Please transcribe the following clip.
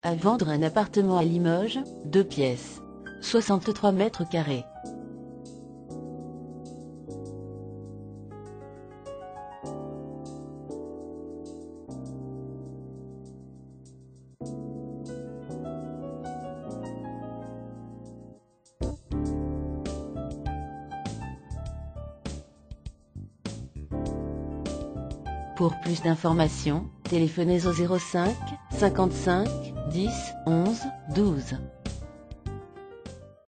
À vendre un appartement à Limoges, 2 pièces. 63 mètres carrés. Pour plus d'informations, téléphonez au 05 55 10 11 12.